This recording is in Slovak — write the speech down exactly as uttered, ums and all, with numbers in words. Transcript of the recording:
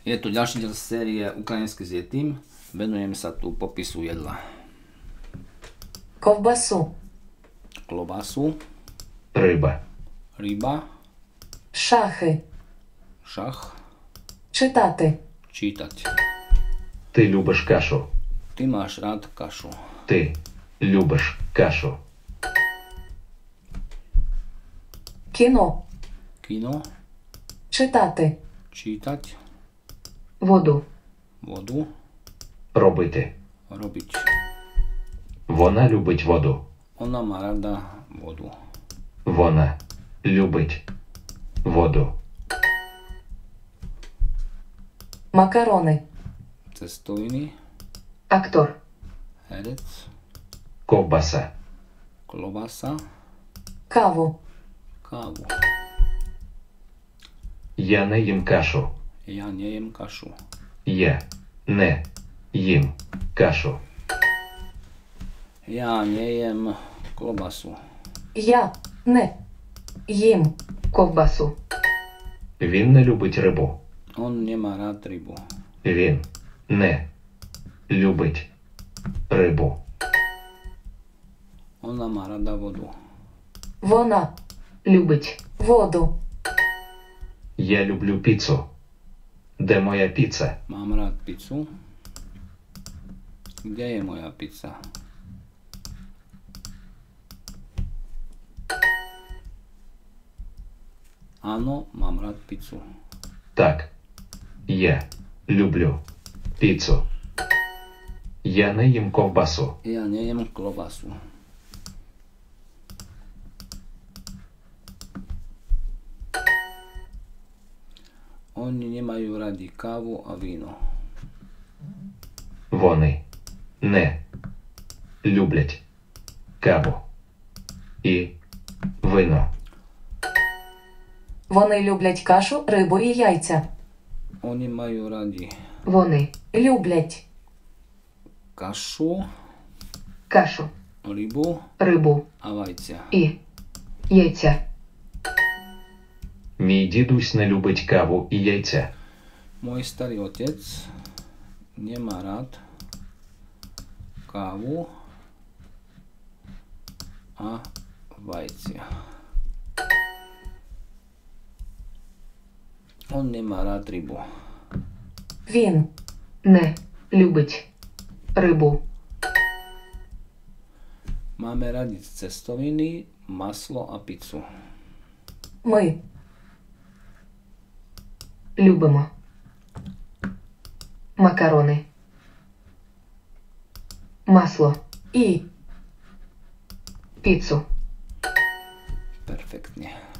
Je tu ďalší diel série Ukrajinský s Yetim. Venujeme sa tu popisu jedla. Ковбасу. Klobásu, Риба. ryba, Шахи. šach, Читати. čítať. Ти любиш кашу. Ty máš rád kašu. Ти любиш кашу. Кіно. Kino, Читати. čítať. Воду. Vodu, Робити. robiť. Вона любить воду. Ona má rada vodu. Вона любить воду. Макарони. Cestoviny, Актор. herec, Ковбаса. klobasa, Каву. kávu. Я не їм кашу. Ja nejem kašu. Я не їм кашу. Ja nejem klobasu. Я не їм ковбасу. Він не любить рибу. On nemá rád rybu. Він не любить рибу. Ona má rada vodu. Вона любить воду. Я люблю піцу. Де моя піца? Mám rád pizzu. Kde je moja pizza? Áno, mám rád pizzu. Так. Я люблю піцу. Я не їм ковбасу. Ja nejem klobasu. Oni nemajú radi kávu a víno. Вони не люблять каву і вино. Вони люблять кашу, рибу і яйця. Oni majú radi Вони люблять kašu, кашу, rybu рибу a vajcia. і яйця. Мій дідусь не любить каву і яйця. Môj starý otec nemá rád kávu a vajcia. On nemá rád rybu. Він не любить рибу. Máme radi cestoviny, maslo a pizzu. Ми любимо макарони, масло і піцу. Perfektne.